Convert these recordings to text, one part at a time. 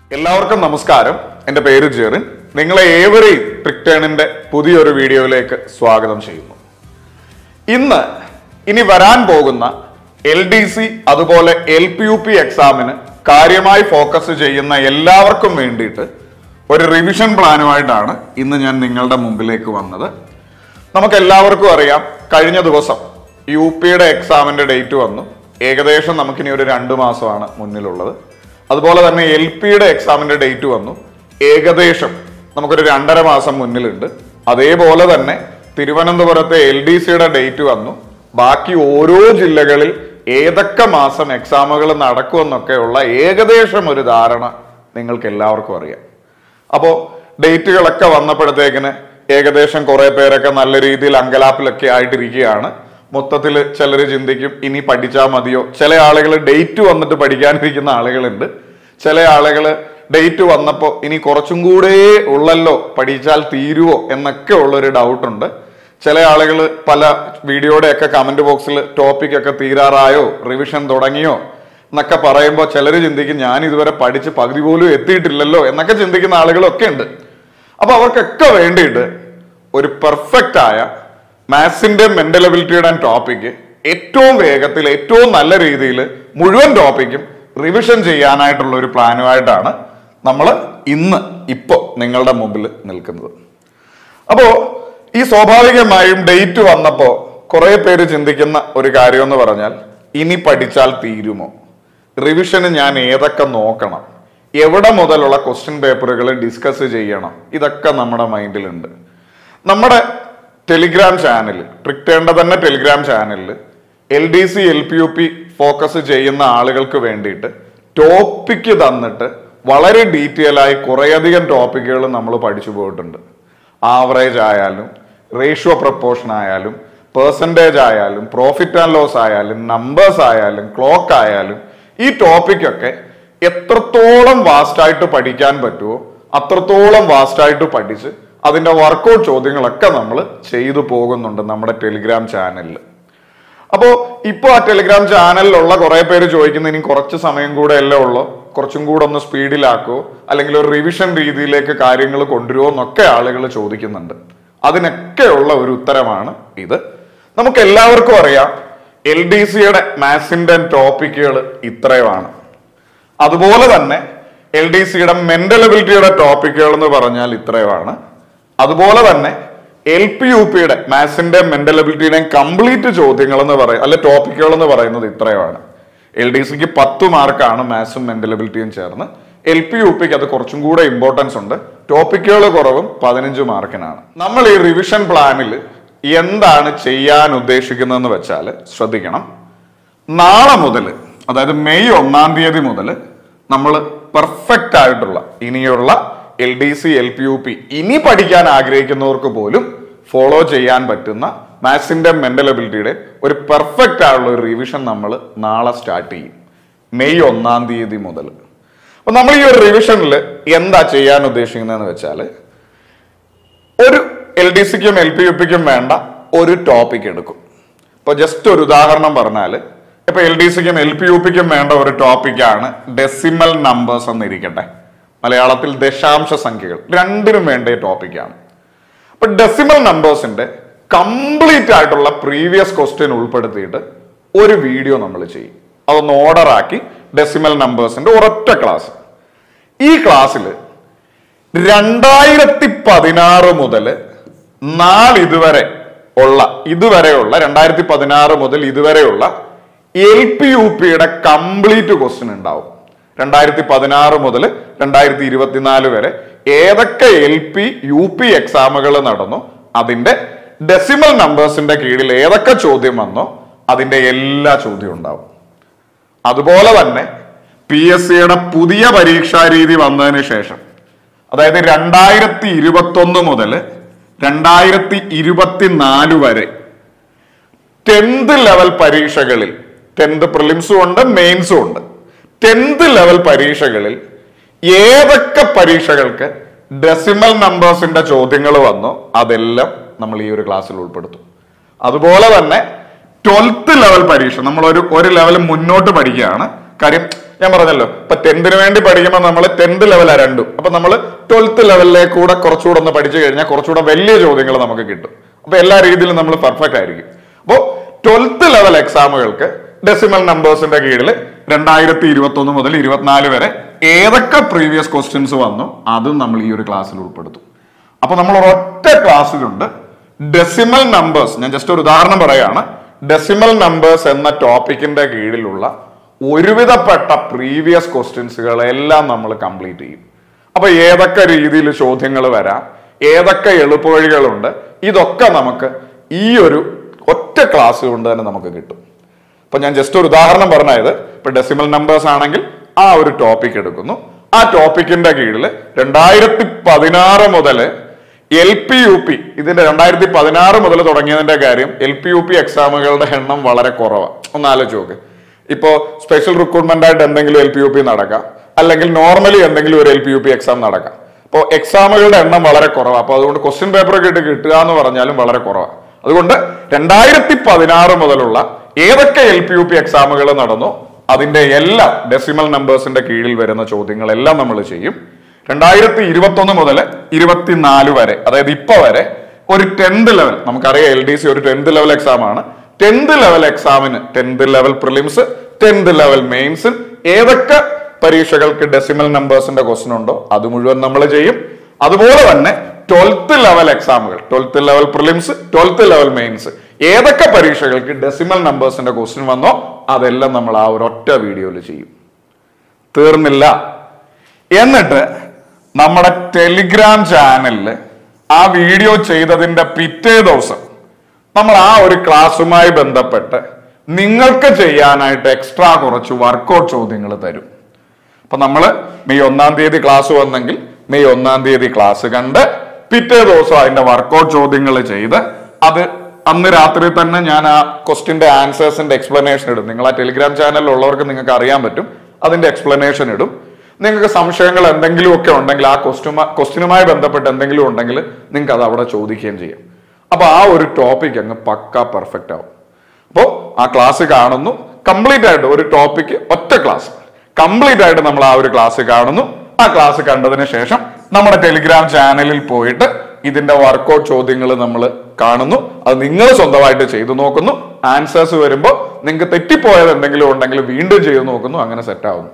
എല്ലാവർക്കും നമസ്കാരം. എൻ്റെ പേര് ജെറിൻ. നിങ്ങളെ ഏവരെയും ട്രിക്ടേണിന്റെ പുതിയൊരു വീഡിയോയിലേക്ക് സ്വാഗതം ചെയ്യുന്നു. ഇനി വരാൻ പോകുന്ന LDC അതുപോലെ LPUP എക്സാമിന് കാര്യമായി ഫോക്കസ് ചെയ്യുന്ന എല്ലാവർക്കും വേണ്ടിയിട്ട് ഒരു റിവിഷൻ പ്ലാനുമായിട്ടാണ് ഇന്ന് ഞാൻ നിങ്ങളുടെ മുമ്പിലേക്ക് വന്നത്. നമുക്ക് എല്ലാവർക്കും അറിയാം, കഴിഞ്ഞ ദിവസം UPയുടെ എക്സാമിന്റെ ഡേറ്റ് വന്നു. ഏകദേശം നമുക്കിനി ഒരു 2 മാസമാണ് മുന്നിലുള്ളത്. അതുപോലെ തന്നെ LPയുടെ എക്സാമിന്റെ ഡേറ്റ് വന്നു. ഏകദേശം നമുക്കൊരു 2.5 മാസം മുന്നിലുണ്ട്. അതേപോലെ തന്നെ തിരുവനന്തപുരത്തെ LDCയുടെ ഡേറ്റ് വന്നു. ബാക്കി ഓരോ ജില്ലകളിൽ ഏതൊക്കെ മാസം എക്സാമുകൾ നടക്കുമെന്നൊക്കെയുള്ള ഏകദേശം ഒരു ധാരണ നിങ്ങൾക്ക് എല്ലാവർക്കും അറിയാം. അപ്പോൾ ഡേറ്റുകളൊക്കെ വന്നപ്പോഴത്തേക്കിന് ഏകദേശം കുറെ പേരൊക്കെ നല്ല രീതിയിൽ അങ്കലാപ്പിലൊക്കെ ആയിട്ടിരിക്കുകയാണ്. മൊത്തത്തിൽ ചിലർ ചിന്തിക്കും ഇനി പഠിച്ചാൽ മതിയോ. ചില ആളുകൾ ഡേറ്റ് വന്നിട്ട് പഠിക്കാനിരിക്കുന്ന ആളുകളുണ്ട്. ചില ആളുകൾ ഡേറ്റ് വന്നപ്പോൾ ഇനി കുറച്ചും കൂടെ ഉള്ളല്ലോ, പഠിച്ചാൽ തീരുവോ എന്നൊക്കെ ഉള്ളൊരു ഡൗട്ടുണ്ട്. ചില ആളുകൾ പല വീഡിയോയുടെ ഒക്കെ കമന്റ് ബോക്സിൽ ടോപ്പിക് ഒക്കെ തീരാറായോ, റിവിഷൻ തുടങ്ങിയോ എന്നൊക്കെ പറയുമ്പോൾ ചിലർ ചിന്തിക്കും ഞാൻ ഇതുവരെ പഠിച്ച് പകുതി പോലും എത്തിയിട്ടില്ലല്ലോ എന്നൊക്കെ ചിന്തിക്കുന്ന ആളുകളൊക്കെ ഉണ്ട്. അപ്പൊ അവർക്കൊക്കെ വേണ്ടിയിട്ട് ഒരു പെർഫെക്റ്റ് ആയ മാത്സിന്റെ മെന്റൽ എബിലിറ്റിയുടെ ടോപ്പിക്ക് ഏറ്റവും വേഗത്തിൽ ഏറ്റവും നല്ല രീതിയിൽ മുഴുവൻ ടോപ്പിക്കും റിവിഷൻ ചെയ്യാനായിട്ടുള്ള ഒരു പ്ലാനുമായിട്ടാണ് നമ്മൾ ഇപ്പോൾ നിങ്ങളുടെ മുമ്പിൽ നിൽക്കുന്നത്. അപ്പോൾ ഈ സ്വാഭാവികമായും ഡേറ്റ് വന്നപ്പോൾ കുറെ പേര് ചിന്തിക്കുന്ന ഒരു കാര്യം എന്ന് പറഞ്ഞാൽ, ഇനി പഠിച്ചാൽ തീരുമോ, റിവിഷന് ഞാൻ ഏതൊക്കെ നോക്കണം, എവിടെ മുതലുള്ള ക്വസ്റ്റ്യൻ പേപ്പറുകൾ ഡിസ്കസ് ചെയ്യണം, ഇതൊക്കെ നമ്മുടെ മൈൻഡിലുണ്ട്. നമ്മുടെ ടെലിഗ്രാം ചാനൽ, ട്രിക്ടേണിന്റെ തന്നെ ടെലിഗ്രാം ചാനലിൽ LDC LPUP ഫോക്കസ് ചെയ്യുന്ന ആളുകൾക്ക് വേണ്ടിയിട്ട് ടോപ്പിക്ക് തന്നിട്ട് വളരെ ഡീറ്റെയിൽ ആയി കുറേയധികം ടോപ്പിക്കുകൾ നമ്മൾ പഠിച്ചു പോയിട്ടുണ്ട്. ആവറേജ് ആയാലും, റേഷ്യോ പ്രപ്പോർഷൻ ആയാലും, പെർസെൻറ്റേജ് ആയാലും, പ്രോഫിറ്റ് ആൻഡ് ലോസ് ആയാലും, നമ്പേഴ്സ് ആയാലും, ക്ലോക്ക് ആയാലും, ഈ ടോപ്പിക്കൊക്കെ എത്രത്തോളം വാസ്റ്റായിട്ട് പഠിക്കാൻ പറ്റുമോ അത്രത്തോളം വാസ്റ്റായിട്ട് പഠിച്ച് അതിന്റെ വർക്കൗട്ട് ചോദ്യങ്ങളൊക്കെ നമ്മൾ ചെയ്തു പോകുന്നുണ്ട് നമ്മുടെ ടെലിഗ്രാം ചാനലിൽ. അപ്പോൾ ഇപ്പോൾ ആ ടെലിഗ്രാം ചാനലിലുള്ള കുറെ പേര് ചോദിക്കുന്ന, ഇനി കുറച്ച് സമയം കൂടെ അല്ലേ ഉള്ളൂ, കുറച്ചും കൂടെ ഒന്ന് സ്പീഡിലാക്കോ, അല്ലെങ്കിൽ ഒരു റിവിഷൻ രീതിയിലേക്ക് കാര്യങ്ങൾ കൊണ്ടുവരുമോ എന്നൊക്കെ ആളുകൾ ചോദിക്കുന്നുണ്ട്. അതിനൊക്കെയുള്ള ഒരു ഉത്തരമാണ് ഇത്. നമുക്ക് എല്ലാവർക്കും അറിയാം, LDCയുടെ മാത്സിന്റെ ടോപ്പിക്കുകൾ ഇത്രയുമാണ്. അതുപോലെ തന്നെ LDCയുടെ മെന്റൽ എബിലിറ്റിയുടെ ടോപ്പിക്കുകൾ എന്ന് പറഞ്ഞാൽ ഇത്രയുമാണ്. അതുപോലെ തന്നെ LPUPയുടെ മാത്സിന്റെ മെന്റൽ എബിലിറ്റിയുടെയും കംപ്ലീറ്റ് ചോദ്യങ്ങൾ എന്ന് പറയും, അല്ലെ ടോപ്പിക്കുകൾ എന്ന് പറയുന്നത് ഇത്രയുമാണ്. LDCക്ക് 10 മാർക്കാണ് മാത്സും മെന്റൽ എബിലിറ്റിയും ചേർന്ന്. LPUPക്ക് അത് കുറച്ചും കൂടെ ഇമ്പോർട്ടൻസ് ഉണ്ട്. ടോപ്പിക്കുകൾ കുറവും 15 മാർക്കിനാണ്. നമ്മൾ ഈ റിവിഷൻ പ്ലാനിൽ എന്താണ് ചെയ്യാൻ ഉദ്ദേശിക്കുന്നതെന്ന് വെച്ചാൽ ശ്രദ്ധിക്കണം. നാളെ മുതൽ, അതായത് മെയ് 1-ാം തീയതി മുതൽ നമ്മൾ പെർഫെക്റ്റ് ആയിട്ടുള്ള ഇനിയുള്ള LDC LPUP ഇനി പഠിക്കാൻ ആഗ്രഹിക്കുന്നവർക്ക് പോലും ഫോളോ ചെയ്യാൻ പറ്റുന്ന മാത്സിന്റെ മെന്റൽ എബിലിറ്റിയുടെ ഒരു പെർഫെക്റ്റ് ആയിട്ടുള്ള ഒരു റിവിഷൻ നമ്മൾ നാളെ സ്റ്റാർട്ട് ചെയ്യും, മെയ് 1-ാം തീയതി മുതൽ. അപ്പൊ നമ്മൾ ഈ ഒരു റിവിഷനിൽ എന്താ ചെയ്യാൻ ഉദ്ദേശിക്കുന്നതെന്ന് വെച്ചാൽ, ഒരു LDCക്കും LPUPക്കും വേണ്ട ഒരു ടോപ്പിക് എടുക്കും. ഇപ്പൊ ജസ്റ്റ് ഒരു ഉദാഹരണം പറഞ്ഞാൽ, ഇപ്പൊ LDCക്കും LPUPക്കും വേണ്ട ഒരു ടോപ്പിക്കാണ് ഡെസിമൽ നമ്പേഴ്സ് എന്നിരിക്കട്ടെ, മലയാളത്തിൽ ദശാംശ സംഖ്യകൾ, രണ്ടിനും വേണ്ട ടോപ്പിക്കാണ്. അപ്പൊ ഡെസിമൽ നമ്പേഴ്സിന്റെ കംപ്ലീറ്റ് ആയിട്ടുള്ള പ്രീവിയസ് ക്വസ്റ്റ്യൻ ഉൾപ്പെടുത്തിയിട്ട് ഒരു വീഡിയോ നമ്മൾ ചെയ്യും. അതൊന്ന് ഓർഡർ ആക്കി ഡെസിമൽ നമ്പേഴ്സിന്റെ ഒരൊറ്റ ക്ലാസ്. ഈ ക്ലാസ്സിൽ 2016 മുതൽ ഇതുവരെയുള്ള 2016 മുതൽ ഇതുവരെയുള്ള LPUPയുടെ കംപ്ലീറ്റ് ക്വസ്റ്റ്യൻ ഉണ്ടാവും. 2016 മുതൽ 2024 വരെ ഏതൊക്കെ LPUP എക്സാമുകൾ നടന്നോ അതിന്റെ ഡെസിമൽ നമ്പേഴ്സിന്റെ കീഴിൽ ഏതൊക്കെ ചോദ്യം വന്നോ അതിന്റെ എല്ലാ ചോദ്യവും ഉണ്ടാവും. അതുപോലെ തന്നെ PSCയുടെ പുതിയ പരീക്ഷാ രീതി വന്നതിന് ശേഷം, അതായത് 2021 മുതൽ 2024 വരെ 10th ലെവൽ പരീക്ഷകളിൽ, 10th പ്രിലിംസും ഉണ്ട്, മെയിൻസും ഉണ്ട്, 10th ലെവൽ പരീക്ഷകളിൽ ഏതൊക്കെ പരീക്ഷകൾക്ക് ഡെസിമൽ നമ്പേഴ്സിന്റെ ചോദ്യങ്ങൾ വന്നോ അതെല്ലാം നമ്മൾ ഈ ഒരു ക്ലാസ്സിൽ ഉൾപ്പെടുത്തും. അതുപോലെ തന്നെ 12th ലെവൽ പരീക്ഷ നമ്മൾ ഒരു ലെവൽ മുന്നോട്ട് പഠിക്കുകയാണ്. കാര്യം ഞാൻ പറഞ്ഞല്ലോ, ഇപ്പൊ 10th വേണ്ടി പഠിക്കുമ്പോൾ നമ്മൾ 10th ലെവലാണ് രണ്ടും. അപ്പൊ നമ്മൾ 12th ലെവലിലേക്ക് കൂടെ കുറച്ചുകൂടെ ഒന്ന് പഠിച്ചു കഴിഞ്ഞാൽ കുറച്ചുകൂടെ വലിയ ചോദ്യങ്ങൾ നമുക്ക് കിട്ടും. അപ്പൊ എല്ലാ രീതിയിലും നമ്മൾ പെർഫെക്റ്റ് ആയിരിക്കും. അപ്പോൾ 12th ലെവൽ എക്സാമുകൾക്ക് ഡെസിമൽ നമ്പേഴ്സിന്റെ കീഴിൽ 2021 മുതൽ 24 വരെ ഏതൊക്കെ പ്രീവിയസ് ക്വസ്റ്റ്യൻസ് വന്നു അതും നമ്മൾ ഈ ഒരു ക്ലാസ്സിൽ ഉൾപ്പെടുത്തും. അപ്പൊ നമ്മൾ ഒരൊറ്റ ക്ലാസ്സിലുണ്ട് ഡെസിമൽ നമ്പേഴ്സ്. ഞാൻ ജസ്റ്റ് ഒരു ഉദാഹരണം പറയാണ്. ഡെസിമൽ നമ്പേഴ്സ് എന്ന ടോപ്പിക്കിന്റെ കീഴിലുള്ള ഒരുവിധപ്പെട്ട പ്രീവിയസ് ക്വസ്റ്റ്യൻസുകളെല്ലാം നമ്മൾ കംപ്ലീറ്റ് ചെയ്യും. അപ്പൊ ഏതൊക്കെ രീതിയിൽ ചോദ്യങ്ങൾ വരാം, ഏതൊക്കെ എളുപ്പവഴികളുണ്ട്, ഇതൊക്കെ നമുക്ക് ഈ ഒരു ഒറ്റ ക്ലാസ് കൊണ്ട് തന്നെ നമുക്ക് കിട്ടും. അപ്പൊ ഞാൻ ജസ്റ്റ് ഒരു ഉദാഹരണം പറഞ്ഞത്, ഇപ്പൊ ഡെസിമൽ നമ്പേഴ്സ് ആണെങ്കിൽ ആ ഒരു ടോപ്പിക് എടുക്കുന്നു. ആ ടോപ്പിക്കിന്റെ കീഴിൽ 2016 മുതൽ LP-UP, ഇതിന്റെ 2016 മുതൽ തുടങ്ങിയതിന്റെ കാര്യം LP-UP എക്സാമുകളുടെ എണ്ണം വളരെ കുറവാണ്. ഒന്ന് ആലോചിച്ച് നോക്ക്. ഇപ്പോ സ്പെഷ്യൽ റിക്രൂട്ട്മെന്റ് ആയിട്ട് എന്തെങ്കിലും LP-UP നടക്കാം, അല്ലെങ്കിൽ നോർമലി എന്തെങ്കിലും ഒരു LP-UP എക്സാം നടക്കാം. അപ്പോൾ എക്സാമുകളുടെ എണ്ണം വളരെ കുറവാണ്. അപ്പൊ അതുകൊണ്ട് ക്വസ്റ്റ്യൻ പേപ്പർ കിട്ടുക എന്ന് പറഞ്ഞാലും വളരെ കുറവാണ്. അതുകൊണ്ട് 2016 മുതലുള്ള ഏതൊക്കെ LP-UP എക്സാമുകൾ നടന്നോ അതിന്റെ എല്ലാ ഡെസിമൽ നമ്പേഴ്സിന്റെ കീഴിൽ വരുന്ന ചോദ്യങ്ങളെല്ലാം നമ്മൾ ചെയ്യും. 2021 മുതൽ 24 വരെ, അതായത് ഇപ്പൊ വരെ ഒരു 10th ലെവൽ, നമുക്കറിയാം LDC ഒരു 10th ലെവൽ എക്സാം ആണ്. 10th ലെവൽ എക്സാമിന് 10th level prelims, 10th level mains, ഏതൊക്കെ പരീക്ഷകൾക്ക് ഡെസിമൽ നമ്പേഴ്സിന്റെ ക്വസ്റ്റ്യൻ ഉണ്ടോ അത് മുഴുവൻ നമ്മൾ ചെയ്യും. അതുപോലെ തന്നെ 12th ലെവൽ എക്സാമുകൾ, 12th level prelims, 12th level mains, ഏതൊക്കെ പരീക്ഷകൾക്ക് ഡെസിമൽ നമ്പേഴ്സിന്റെ ക്വസ്റ്റ്യൻ വന്നോ അതെല്ലാം നമ്മൾ ആ ഒരൊറ്റ വീഡിയോയിൽ ചെയ്യും. തീർന്നില്ല. എന്നിട്ട് നമ്മുടെ ടെലിഗ്രാം ചാനലിൽ ആ വീഡിയോ ചെയ്തതിന്റെ പിറ്റേ ദിവസം നമ്മൾ ആ ഒരു ക്ലാസ്സുമായി ബന്ധപ്പെട്ട് നിങ്ങൾക്ക് ചെയ്യാനായിട്ട് എക്സ്ട്രാ കുറച്ച് വർക്കൗട്ട് ചോദ്യങ്ങൾ തരും. അപ്പൊ നമ്മൾ മെയ് 1-ാം തീയതി ക്ലാസ് വന്നെങ്കിൽ മെയ് 1-ാം തീയതി ക്ലാസ് കണ്ട് പിറ്റേ ദിവസം അതിന്റെ വർക്കൗട്ട് ചോദ്യങ്ങൾ ചെയ്ത് അത് അന്ന് രാത്രി തന്നെ ഞാൻ ആ ക്വസ്റ്റ്യന്റെ ആൻസേഴ്സിന്റെ എക്സ്പ്ലനേഷൻ ഇടും. നിങ്ങൾ ആ ടെലിഗ്രാം ചാനലിൽ ഉള്ളവർക്ക് നിങ്ങൾക്ക് അറിയാൻ പറ്റും. അതിന്റെ എക്സ്പ്ലനേഷൻ ഇടും. നിങ്ങൾക്ക് സംശയങ്ങൾ എന്തെങ്കിലും ഒക്കെ ഉണ്ടെങ്കിൽ ആ ക്വസ്റ്റ്യനുമായി ബന്ധപ്പെട്ട് എന്തെങ്കിലും ഉണ്ടെങ്കിൽ നിങ്ങൾക്ക് അത് അവിടെ ചോദിക്കുകയും ചെയ്യാം. അപ്പൊ ആ ഒരു ടോപ്പിക് അങ്ങ് പക്ക പെർഫെക്റ്റ് ആവും. അപ്പോൾ ആ ക്ലാസ് കാണുന്നു, കംപ്ലീറ്റ് ആയിട്ട് ഒരു ടോപ്പിക് ഒറ്റ ക്ലാസ് കംപ്ലീറ്റ് ആയിട്ട് നമ്മൾ ആ ഒരു ക്ലാസ് കാണുന്നു. ആ ക്ലാസ് കണ്ടതിന് ശേഷം നമ്മുടെ ടെലിഗ്രാം ചാനലിൽ പോയിട്ട് ഇതിന്റെ വർക്കൗട്ട് ചോദ്യങ്ങൾ നമ്മൾ കാണുന്നു. അത് നിങ്ങൾ സ്വന്തമായിട്ട് ചെയ്തു നോക്കുന്നു. ആൻസേഴ്സ് വരുമ്പോൾ നിങ്ങൾക്ക് തെറ്റിപ്പോയത് എന്തെങ്കിലും ഉണ്ടെങ്കിൽ വീണ്ടും ചെയ്തു നോക്കുന്നു. അങ്ങനെ സെറ്റ് ആവുന്നു.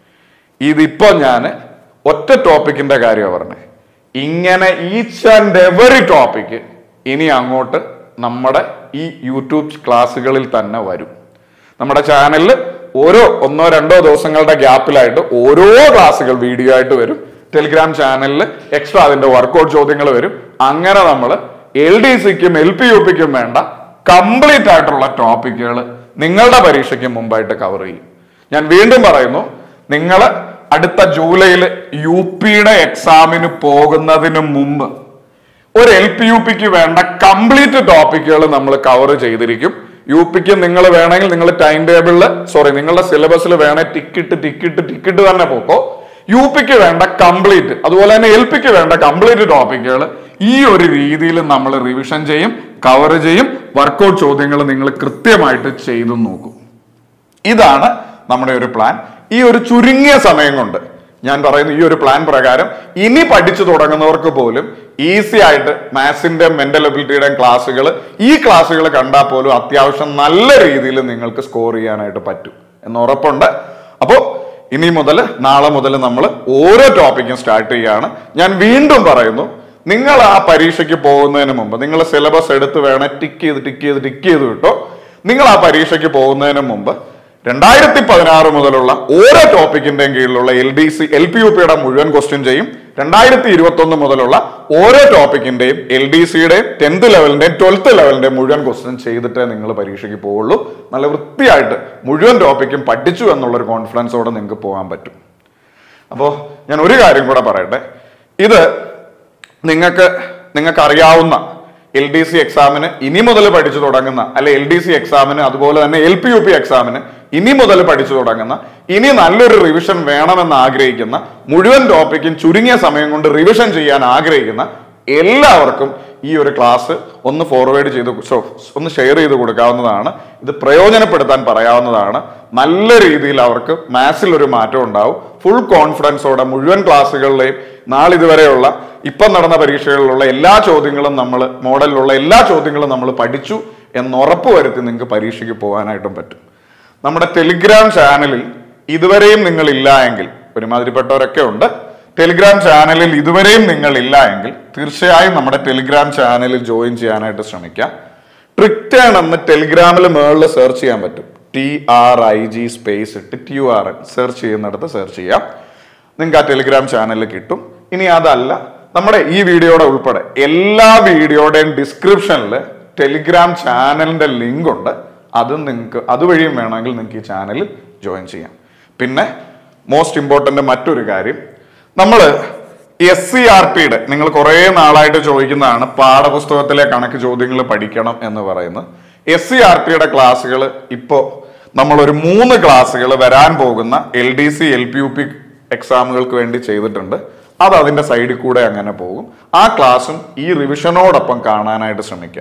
ഇതിപ്പോ ഞാൻ ഒറ്റ ടോപ്പിക്കിന്റെ കാര്യമാണ് പറഞ്ഞത്. ഇങ്ങനെ ഈച്ച് ആൻഡ് എവറി ടോപ്പിക്ക് ഇനി അങ്ങോട്ട് നമ്മുടെ ഈ യൂട്യൂബ് ക്ലാസ്സുകളിൽ തന്നെ വരും. നമ്മുടെ ചാനലിൽ ഓരോ 1-2 ദിവസങ്ങളുടെ ഗ്യാപ്പിലായിട്ട് ഓരോ ക്ലാസ്സുകൾ വീഡിയോ ആയിട്ട് വരും. ടെലിഗ്രാം ചാനലിൽ എക്സ്ട്രാ അതിന്റെ വർക്കൗട്ട് ചോദ്യങ്ങൾ വരും. അങ്ങനെ നമ്മൾ LDCക്കും LP-UPക്കും വേണ്ട കംപ്ലീറ്റ് ആയിട്ടുള്ള ടോപ്പിക്കുകൾ നിങ്ങളുടെ പരീക്ഷയ്ക്ക് മുമ്പായിട്ട് കവർ ചെയ്യും. ഞാൻ വീണ്ടും പറയുന്നു, നിങ്ങൾ അടുത്ത ജൂലൈയിൽ UPയുടെ എക്സാമിന് പോകുന്നതിന് മുമ്പ് ഒരു LP-UPക്ക് വേണ്ട കംപ്ലീറ്റ് ടോപ്പിക്കുകൾ നമ്മൾ കവർ ചെയ്തിരിക്കും. UPക്ക് നിങ്ങൾ വേണമെങ്കിൽ നിങ്ങൾ ടൈം ടേബിളിൽ നിങ്ങളുടെ സിലബസിൽ വേണേ ടിക്കിട്ട് തന്നെ പോക്കോ. UPക്ക് വേണ്ട കംപ്ലീറ്റ്, അതുപോലെ തന്നെ LPക്ക് വേണ്ട കംപ്ലീറ്റ് ടോപ്പിക്കുകൾ ഈ ഒരു രീതിയിൽ നമ്മൾ റിവിഷൻ ചെയ്യും, കവർ ചെയ്യും. വർക്കൗട്ട് ചോദ്യങ്ങൾ നിങ്ങൾ കൃത്യമായിട്ട് ചെയ്തു നോക്കും. ഇതാണ് നമ്മുടെ ഒരു പ്ലാൻ. ഈ ഒരു ചുരുങ്ങിയ സമയം കൊണ്ട് ഞാൻ പറയുന്നു, ഈ ഒരു പ്ലാൻ പ്രകാരം ഇനി പഠിച്ചു തുടങ്ങുന്നവർക്ക് പോലും ഈസി ആയിട്ട് മാത്സിന്റെ മെന്റൽ എബിലിറ്റിയുടെയും ഈ ക്ലാസ്സുകൾ കണ്ടാൽ പോലും അത്യാവശ്യം നല്ല രീതിയിൽ നിങ്ങൾക്ക് സ്കോർ ചെയ്യാനായിട്ട് പറ്റും എന്ന് ഉറപ്പുണ്ട്. അപ്പോൾ ഇനി മുതൽ നാളെ മുതൽ നമ്മൾ ഓരോ ടോപ്പിക്കും സ്റ്റാർട്ട് ചെയ്യാണ്. ഞാൻ വീണ്ടും പറയുന്നു, നിങ്ങൾ ആ പരീക്ഷയ്ക്ക് പോകുന്നതിന് മുമ്പ് നിങ്ങൾ സിലബസ് എടുത്ത് വേണേ ടിക്ക് ചെയ്ത് വിട്ടോ. നിങ്ങൾ ആ പരീക്ഷയ്ക്ക് പോകുന്നതിന് മുമ്പ് 2016 മുതലുള്ള ഓരോ ടോപ്പിക്കിന്റെയും കീഴിലുള്ള LP-UPയുടെ മുഴുവൻ ക്വസ്റ്റ്യൻ ചെയ്യും. 2021 മുതലുള്ള ഓരോ ടോപ്പിക്കിന്റെയും LDCയുടെയും 10th ലെവലിന്റെയും 12th ലെവലിന്റെയും മുഴുവൻ ക്വസ്റ്റ്യൻ ചെയ്തിട്ടേ നിങ്ങൾ പരീക്ഷയ്ക്ക് പോവുള്ളൂ. നല്ല വൃത്തിയായിട്ട് മുഴുവൻ ടോപ്പിക്കും പഠിച്ചു എന്നുള്ളൊരു കോൺഫിഡൻസോടെ നിങ്ങൾക്ക് പോകാൻ പറ്റും. അപ്പോൾ ഞാൻ ഒരു കാര്യം കൂടെ പറയട്ടെ. ഇത് നിങ്ങൾക്ക് അറിയാവുന്ന LDC എക്സാമിന് ഇനി മുതൽ പഠിച്ചു തുടങ്ങുന്ന, അല്ലെ LDC എക്സാമിന് അതുപോലെ തന്നെ LP-UP എക്സാമിന് ഇനി മുതൽ പഠിച്ചു തുടങ്ങുന്ന, ഇനി നല്ലൊരു റിവിഷൻ വേണമെന്ന് ആഗ്രഹിക്കുന്ന, മുഴുവൻ ടോപ്പിക്കും ചുരുങ്ങിയ സമയം കൊണ്ട് റിവിഷൻ ചെയ്യാൻ ആഗ്രഹിക്കുന്ന എല്ലാവർക്കും ഈ ഒരു ക്ലാസ് ഒന്ന് ഫോർവേഡ് ചെയ്ത് ഒന്ന് ഷെയർ ചെയ്ത് കൊടുക്കാവുന്നതാണ്. ഇത് പ്രയോജനപ്പെടുത്താൻ പറയാവുന്നതാണ്. നല്ല രീതിയിൽ അവർക്ക് മാത്സിൽ ഒരു മാറ്റം ഉണ്ടാവും. ഫുൾ കോൺഫിഡൻസോടെ മുഴുവൻ ക്ലാസ്സുകളിലെയും നാളിതുവരെയുള്ള ഇപ്പം നടന്ന പരീക്ഷകളിലുള്ള എല്ലാ ചോദ്യങ്ങളും മോഡലിലുള്ള എല്ലാ ചോദ്യങ്ങളും നമ്മൾ പഠിച്ചു എന്ന് ഉറപ്പ് വരുത്തി നിങ്ങൾക്ക് പരീക്ഷയ്ക്ക് പോകാനായിട്ടും പറ്റും. നമ്മുടെ ടെലിഗ്രാം ചാനലിൽ ഇതുവരെയും നിങ്ങൾ ഇല്ല എങ്കിൽ, ഒരുമാതിരിപ്പെട്ടവരൊക്കെ ഉണ്ട്, ടെലിഗ്രാം ചാനലിൽ ഇതുവരെയും നിങ്ങൾ ഇല്ല എങ്കിൽ തീർച്ചയായും നമ്മുടെ ടെലിഗ്രാം ചാനലിൽ ജോയിൻ ചെയ്യാനായിട്ട് ശ്രമിക്കാം. ട്രിക്ടേൺ എന്ന് ടെലിഗ്രാമിൽ മേളിൽ സെർച്ച് ചെയ്യാൻ പറ്റും. TRIG സ്പേസ് ഇട്ട് TURN സെർച്ച് ചെയ്യുന്നിടത്ത് സെർച്ച് ചെയ്യാം. നിങ്ങൾക്ക് ആ ടെലിഗ്രാം ചാനലിൽ കിട്ടും. ഇനി അതല്ല, നമ്മുടെ ഈ വീഡിയോയുടെ ഉൾപ്പെടെ എല്ലാ വീഡിയോയുടെയും ഡിസ്ക്രിപ്ഷനിൽ ടെലിഗ്രാം ചാനലിന്റെ ലിങ്ക് ഉണ്ട്. അതുവഴിയും വേണമെങ്കിൽ നിങ്ങൾക്ക് ഈ ചാനലിൽ ജോയിൻ ചെയ്യാം. പിന്നെ മോസ്റ്റ് ഇമ്പോർട്ടൻ്റ് മറ്റൊരു കാര്യം, നമ്മൾ SCRTയുടെ നിങ്ങൾ കുറേ നാളായിട്ട് ചോദിക്കുന്നതാണ് പാഠപുസ്തകത്തിലെ കണക്ക് ചോദ്യങ്ങൾ പഠിക്കണം എന്ന് പറയുന്നത്. SCRTയുടെ ക്ലാസ്സുകൾ ഇപ്പോൾ നമ്മളൊരു 3 ക്ലാസ്സുകൾ വരാൻ പോകുന്ന LDC LPUP എക്സാമുകൾക്ക് വേണ്ടി ചെയ്തിട്ടുണ്ട്. അത് അതിൻ്റെ സൈഡിൽ കൂടെ അങ്ങനെ പോകും. ആ ക്ലാസ്സും ഈ റിവിഷനോടൊപ്പം കാണാനായിട്ട് ശ്രമിക്കുക.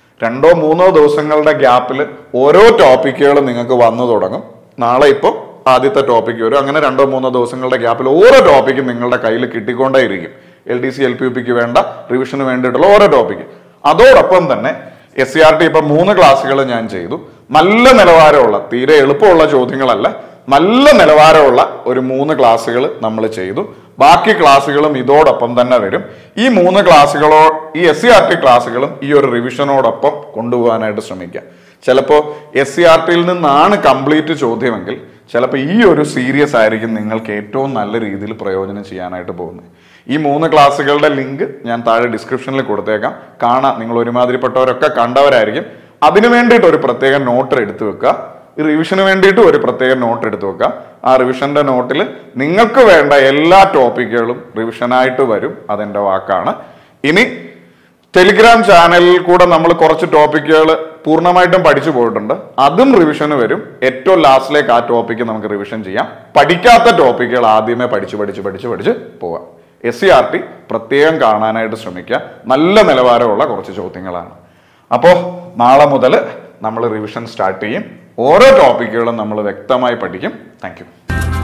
2-3 ദിവസങ്ങളുടെ ഗ്യാപ്പിൽ ഓരോ ടോപ്പിക്കുകൾ നിങ്ങൾക്ക് വന്നു തുടങ്ങും. നാളെ ഇപ്പോൾ ആദ്യത്തെ ടോപ്പിക്ക് വരും. അങ്ങനെ 2-3 ദിവസങ്ങളുടെ ഗ്യാപ്പിൽ ഓരോ ടോപ്പിക്കും നിങ്ങളുടെ കയ്യിൽ കിട്ടിക്കൊണ്ടേയിരിക്കും. LDC LPUPക്ക് വേണ്ട റിവിഷന് വേണ്ടിയിട്ടുള്ള ഓരോ ടോപ്പിക്ക്. അതോടൊപ്പം തന്നെ SCRT ഇപ്പം 3 ക്ലാസ്സുകൾ ഞാൻ ചെയ്തു. നല്ല നിലവാരമുള്ള, തീരെ എളുപ്പമുള്ള ചോദ്യങ്ങളല്ല, നല്ല നിലവാരമുള്ള ഒരു 3 ക്ലാസ്സുകൾ നമ്മൾ ചെയ്തു. ബാക്കി ക്ലാസ്സുകളും ഇതോടൊപ്പം തന്നെ വരും. ഈ 3 ക്ലാസ്സുകളോ ഈ SCRT ക്ലാസ്സുകളും ഈ ഒരു റിവിഷനോടൊപ്പം കൊണ്ടുപോകാനായിട്ട് ശ്രമിക്കുക. ചിലപ്പോൾ SCRTയിൽ നിന്നാണ് കംപ്ലീറ്റ് ചോദ്യമെങ്കിൽ ചിലപ്പോൾ ഈ ഒരു സീരീസ് ആയിരിക്കും നിങ്ങൾക്ക് ഏറ്റവും നല്ല രീതിയിൽ പ്രയോജനം ചെയ്യാനായിട്ട് പോകുന്നത്. ഈ 3 ക്ലാസ്സുകളുടെ ലിങ്ക് ഞാൻ താഴെ ഡിസ്ക്രിപ്ഷനിൽ കൊടുത്തേക്കാം. കാണാം, നിങ്ങൾ ഒരുമാതിരിപ്പെട്ടവരൊക്കെ കണ്ടവരായിരിക്കും. അതിനു വേണ്ടിയിട്ട് ഒരു പ്രത്യേക നോട്ട് എടുത്തു വെക്കുക. ഈ റിവിഷന് വേണ്ടിയിട്ട് ഒരു പ്രത്യേക നോട്ട് എടുത്തു വെക്കുക. ആ റിവിഷന്റെ നോട്ടിൽ നിങ്ങൾക്ക് വേണ്ട എല്ലാ ടോപ്പിക്കുകളും റിവിഷനായിട്ട് വരും. അതെൻ്റെ വാക്കാണ്. ഇനി ടെലിഗ്രാം ചാനലിൽ കൂടെ നമ്മൾ കുറച്ച് ടോപ്പിക്കുകൾ പൂർണ്ണമായിട്ടും പഠിച്ചു പോയിട്ടുണ്ട്. അതും റിവിഷന് വരും. ഏറ്റവും ലാസ്റ്റിലേക്ക് ആ ടോപ്പിക്ക് നമുക്ക് റിവിഷൻ ചെയ്യാം. പഠിക്കാത്ത ടോപ്പിക്കുകൾ ആദ്യമേ പഠിച്ച് പോവാം. SCRT പ്രത്യേകം കാണാനായിട്ട് ശ്രമിക്കുക. നല്ല നിലവാരമുള്ള കുറച്ച് ചോദ്യങ്ങളാണ്. അപ്പോൾ നാളെ മുതൽ നമ്മൾ റിവിഷൻ സ്റ്റാർട്ട് ചെയ്യും. ഓരോ ടോപ്പിക്കുകളും നമ്മൾ വ്യക്തമായി പഠിക്കും. Thank U.